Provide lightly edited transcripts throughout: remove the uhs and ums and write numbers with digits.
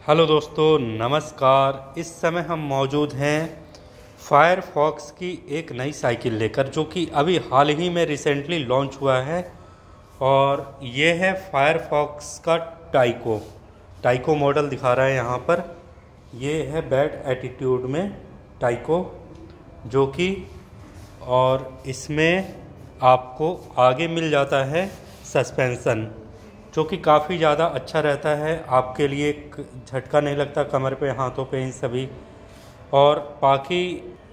Hello दोस्तों, नमस्कार। इस समय हम मौजूद हैं फायरफॉक्स की एक नई साइकिल लेकर, जो कि अभी हाल ही में रिसेंटली लॉन्च हुआ है। और ये है फायरफॉक्स का टाइको मॉडल दिखा रहा है यहाँ पर। ये है बैड एटीट्यूड में टाइको, जो कि और इसमें आपको आगे मिल जाता है सस्पेंसन, जो कि काफ़ी ज़्यादा अच्छा रहता है आपके लिए। झटका नहीं लगता कमर पे, हाथों पे, इन सभी। और बाकी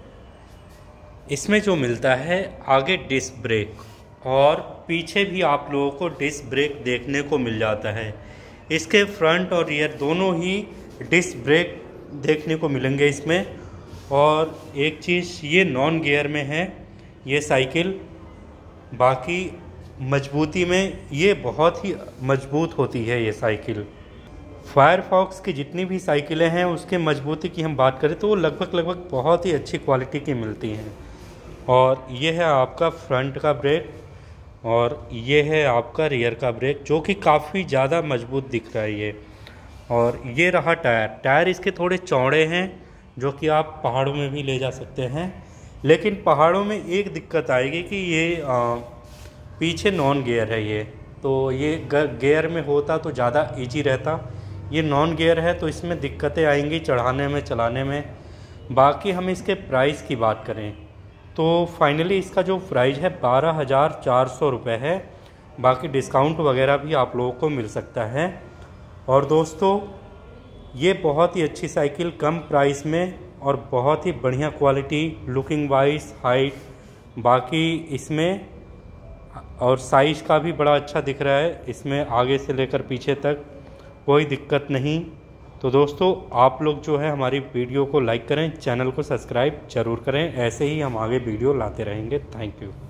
इसमें जो मिलता है आगे डिस्क ब्रेक, और पीछे भी आप लोगों को डिस्क ब्रेक देखने को मिल जाता है। इसके फ्रंट और रियर दोनों ही डिस्क ब्रेक देखने को मिलेंगे इसमें। और एक चीज़, ये नॉन गियर में है ये साइकिल। बाकी मजबूती में ये बहुत ही मजबूत होती है ये साइकिल। फायरफॉक्स की जितनी भी साइकिलें हैं उसके मजबूती की हम बात करें तो वो लगभग बहुत ही अच्छी क्वालिटी की मिलती हैं। और ये है आपका फ्रंट का ब्रेक, और ये है आपका रियर का ब्रेक, जो कि काफ़ी ज़्यादा मजबूत दिख रहा है ये। और ये रहा टायर इसके थोड़े चौड़े हैं, जो कि आप पहाड़ों में भी ले जा सकते हैं। लेकिन पहाड़ों में एक दिक्कत आएगी कि ये पीछे नॉन गियर है ये, तो ये गियर में होता तो ज़्यादा इजी रहता। ये नॉन गियर है तो इसमें दिक्कतें आएंगी चढ़ाने में, चलाने में। बाकी हम इसके प्राइस की बात करें तो फाइनली इसका जो प्राइस है 12,400 रुपये है। बाकी डिस्काउंट वगैरह भी आप लोगों को मिल सकता है। और दोस्तों, ये बहुत ही अच्छी साइकिल, कम प्राइस में और बहुत ही बढ़िया क्वालिटी, लुकिंग वाइज, हाइट, बाकी इसमें और साइज़ का भी बड़ा अच्छा दिख रहा है इसमें। आगे से लेकर पीछे तक कोई दिक्कत नहीं। तो दोस्तों, आप लोग जो है हमारी वीडियो को लाइक करें, चैनल को सब्सक्राइब जरूर करें। ऐसे ही हम आगे वीडियो लाते रहेंगे। Thank you.